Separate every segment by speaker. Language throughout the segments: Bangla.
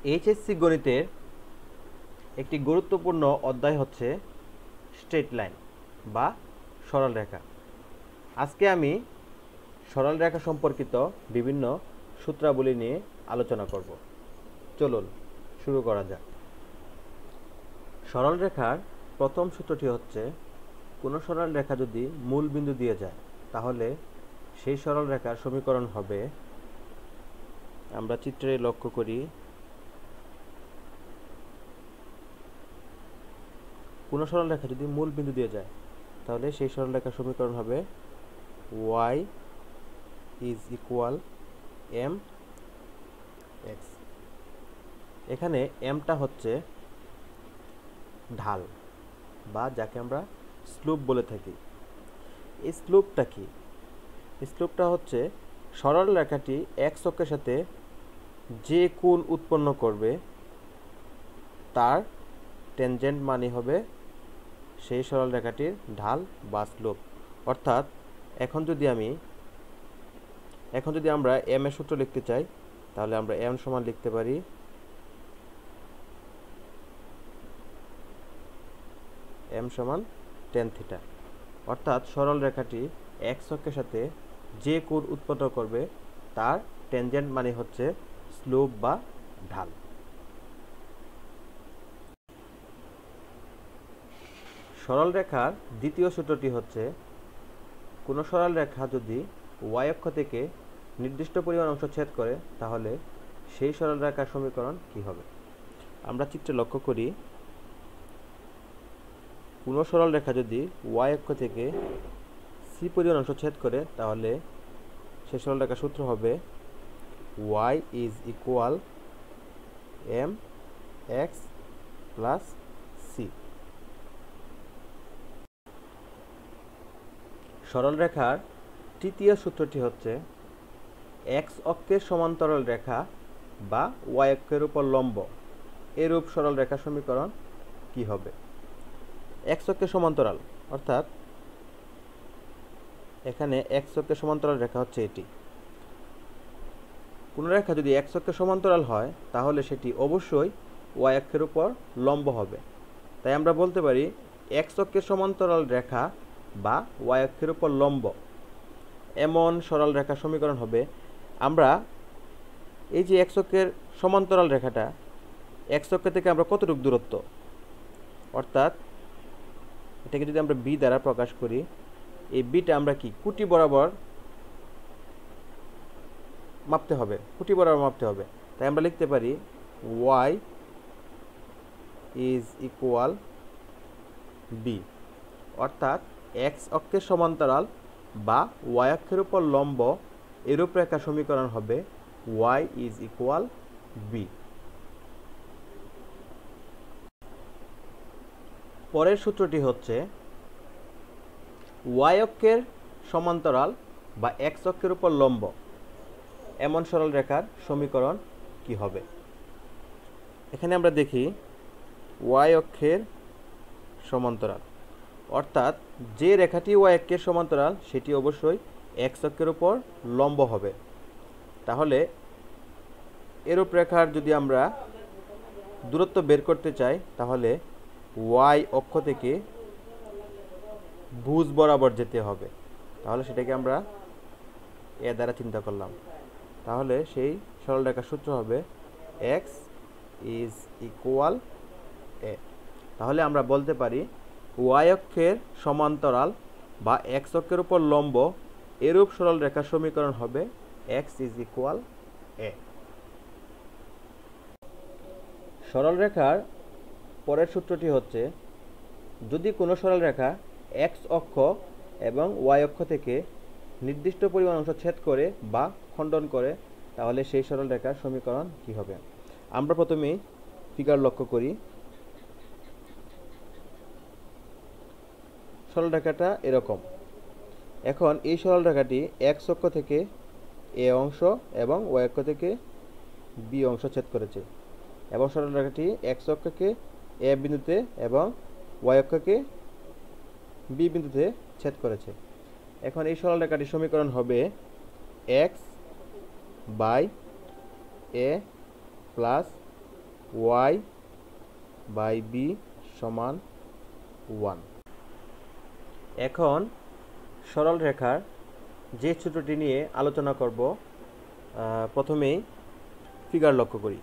Speaker 1: এইচএসসি গণিতের একটি গুরুত্বপূর্ণ অধ্যায় হচ্ছে স্ট্রেট লাইন বা সরল রেখা। আজকে আমি সরল রেখা সম্পর্কিত বিভিন্ন সূত্রাবলী নিয়ে আলোচনা করব। চলুন শুরু করা যাক। সরল রেখার প্রথম সূত্রটি হচ্ছে, কোনো সরল রেখা যদি মূল বিন্দু দিয়ে যায় তাহলে সেই সরল রেখার সমীকরণ হবে, আমরা চিত্রে লক্ষ্য করি, কোনো সরল রেখা যদি মূল বিন্দু দিয়ে যায় তাহলে সেই সরল রেখার সমীকরণ হবে y is equal mx। এখানে mটা হচ্ছে ঢাল বা যাকে আমরা স্লোপ বলে থাকি। এই স্লোপটা কি? স্লোপটা হচ্ছে সরল রেখাটি x অক্ষের সাথে যে কোণ উৎপন্ন করবে তার ট্যানজেন্ট মানে হবে সেই সরল রেখাটির ঢাল বা স্লোপ। অর্থাৎ এখন যদি আমরা m এর সূত্র লিখতে চাই তাহলে আমরা m সমান লিখতে পারি m সমান tan থিটা। অর্থাৎ সরল রেখাটি x অক্ষের সাথে যে কোণ উৎপন্ন করবে তার ট্যানজেন্ট মানে হচ্ছে স্লোপ বা ঢাল। সরল রেখার দ্বিতীয় সূত্রটি হচ্ছে, কোনো সরল রেখা যদি y অক্ষ থেকে নির্দিষ্ট পরিমাণ অংশ ছেদ করে তাহলে সেই সরল রেখার সমীকরণ কি হবে? আমরা চিত্রে লক্ষ্য করি, কোনো সরল রেখা যদি y অক্ষ থেকে c পরিমাণ অংশ ছেদ করে তাহলে সেই সরল রেখার সূত্র হবে y is equal mx plus c। সরল রেখার তৃতীয় সূত্রটি হচ্ছে, x অক্ষের সমান্তরাল রেখা বা y অক্ষের উপর লম্ব এরূপ সরল রেখার সমীকরণ কি হবে? x অক্ষের সমান্তরাল অর্থাৎ এখানে x অক্ষের সমান্তরাল রেখা হচ্ছে এটি। কোন রেখা যদি x অক্ষের সমান্তরাল হয় তাহলে সেটি অবশ্যই y অক্ষের উপর লম্ব হবে। তাই আমরা বলতে পারি x অক্ষের সমান্তরাল রেখা বা y অক্ষের উপর লম্ব এমন সরল রেখার সমীকরণ হবে, আমরা এই যে x অক্ষের সমান্তরাল রেখাটা x অক্ষ থেকে আমরা কতটুকু দূরত্ব, অর্থাৎ এটাকে যদি আমরা b দ্বারা প্রকাশ করি, এই বিটা আমরা কি কুটি বরাবর মাপতে হবে, কুটি বরাবর মাপতে হবে। তাই আমরা লিখতে পারি y is equal b। অর্থাৎ x অক্ষের সমান্তরাল বা y অক্ষের উপর লম্ব এরূপ রেখার সমীকরণ হবে y is equal b। পরের সূত্রটি হচ্ছে, y অক্ষের সমান্তরাল বা x অক্ষের উপর লম্ব এমন সরল রেখার সমীকরণ কি হবে? এখানে আমরা দেখি y অক্ষের সমান্তরাল অর্থাৎ যে রেখাটি y অক্ষের সমান্তরাল সেটি অবশ্যই x অক্ষের উপর লম্ব হবে। তাহলে এরূপ রেখার যদি আমরা দূরত্ব বের করতে চাই তাহলে y অক্ষ থেকে ভুজ বরাবর যেতে হবে। তাহলে সেটাকে আমরা এ দ্বারা চিন্তা করলাম। তাহলে সেই সরল রেখার সূত্র হবে x is equal a। তাহলে আমরা বলতে পারি y অক্ষের সমান্তরাল বা x অক্ষের উপর লম্ব এরূপ সরল রেখার সমীকরণ হবে x is equal a। সরল রেখার পরের সূত্রটি হচ্ছে, যদি কোনো সরল রেখা x অক্ষ এবং y অক্ষ থেকে নির্দিষ্ট পরিমাণ অংশ ছেদ করে বা খণ্ডন করে তাহলে সেই সরল রেখার সমীকরণ কি হবে? আমরা প্রথমে ফিগার লক্ষ্য করি। সরল রেখাটা এরকম। এখন এই সরল রেখাটি x অক্ষ থেকে a অংশ এবং y অক্ষ থেকে b অংশ ছেদ করেছে এবং সরল রেখাটি x অক্ষকে a বিন্দুতে এবং y অক্ষকে b বিন্দুতে ছেদ করেছে। এখন এই সরল রেখাটির সমীকরণ হবে x by a plus Y by B সমান 1। এখন সরল রেখার যে সূত্রটি নিয়ে আলোচনা করব, প্রথমেই ফিগার লক্ষ্য করি।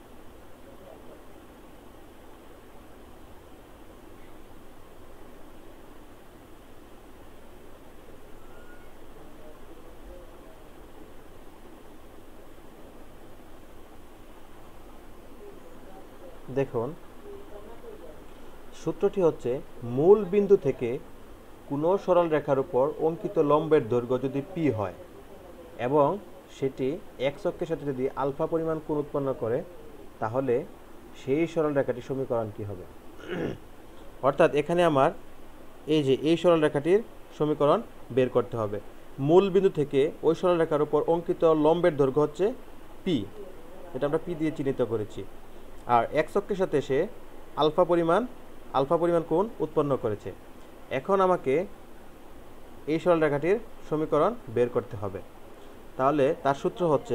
Speaker 1: দেখুন, সূত্রটি হচ্ছে মূল বিন্দু থেকে কোনো সরল রেখার উপর অঙ্কিত লম্বের দৈর্ঘ্য যদি পি হয় এবং সেটি এক্স অক্ষের সাথে যদি আলফা পরিমাণ কোণ উৎপন্ন করে, তাহলে সেই সরল রেখাটির সমীকরণ কি হবে। অর্থাৎ এখানে আমার এই সরল রেখাটির সমীকরণ বের করতে হবে। মূল বিন্দু থেকে ওই সরল রেখার উপর অঙ্কিত লম্বের দৈর্ঘ্য হচ্ছে পি, এটা আমরা পি দিয়ে চিহ্নিত করেছি। আর এক্স অক্ষের সাথে সে আলফা পরিমাণ কোণ উৎপন্ন করেছে। এখন আমাকে এই সরল রেখাটির সমীকরণ বের করতে হবে। তাহলে তার সূত্র হচ্ছে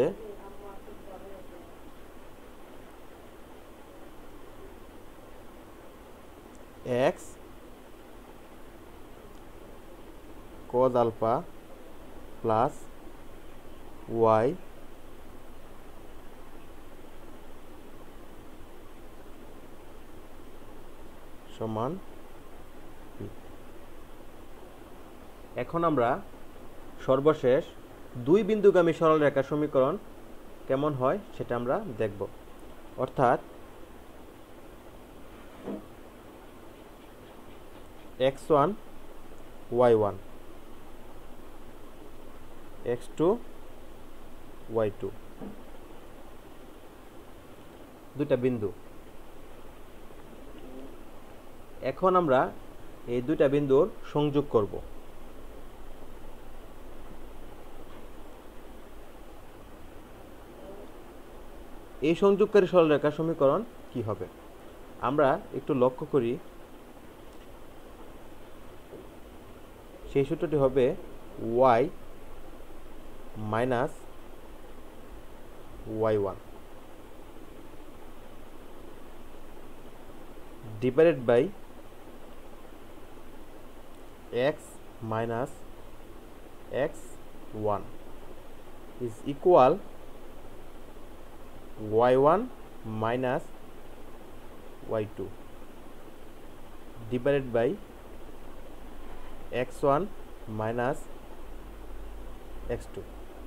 Speaker 1: X cos alpha plus Y সমান পি। এখন আমরা সর্বশেষ দুই বিন্দুগামী সরল রেখার সমীকরণ কেমন হয় সেটা আমরা দেখব। অর্থাৎ x1 y1 x2 y2 দুইটা বিন্দু। এখন আমরা এই দুইটা বিন্দুর সংযোগ করব। এই সংযোগকারী সরলরেখার সমীকরণ কি হবে আমরা একটু লক্ষ্য করি। সেই সূত্রটি হবে y minus y1 divided by x minus x1 is equal y1 minus y2 divided by x1 minus x2।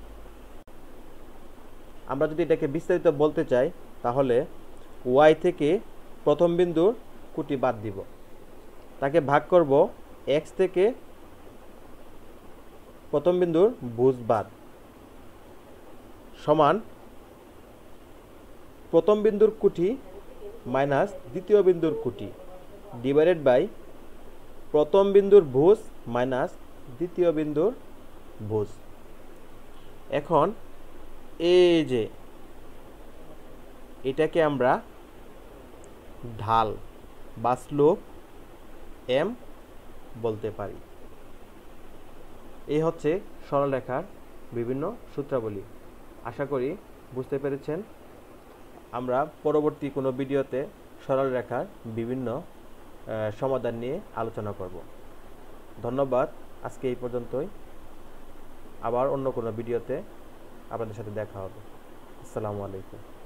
Speaker 1: আমরা যদি এটাকে বিস্তারিত বলতে চাই, তাহলে y থেকে প্রথম বিন্দুর কুটি বাদ দিব, তাকে ভাগ করব x থেকে প্রথম বিন্দুর ভুজ বাদ সমান প্রথম বিন্দুর কুটি মাইনাস দ্বিতীয় বিন্দুর কুটি ডিভাইডেড বাই প্রথম বিন্দুর ভুজ মাইনাস দ্বিতীয় বিন্দুর ভুজ। এখন এই যে এটাকে আমরা ঢাল বা স্লোপ m বলতে পারি। এই হচ্ছে সরলরেখার বিভিন্ন সূত্রাবলী। আশা করি বুঝতে পেরেছেন। আমরা পরবর্তী কোনো ভিডিওতে সরলরেখার বিভিন্ন সমাধান নিয়ে আলোচনা করব। ধন্যবাদ। আজকে এই পর্যন্তই। আবার অন্য কোনো ভিডিওতে আপনাদের সাথে দেখা হবে। আসসালামু আলাইকুম।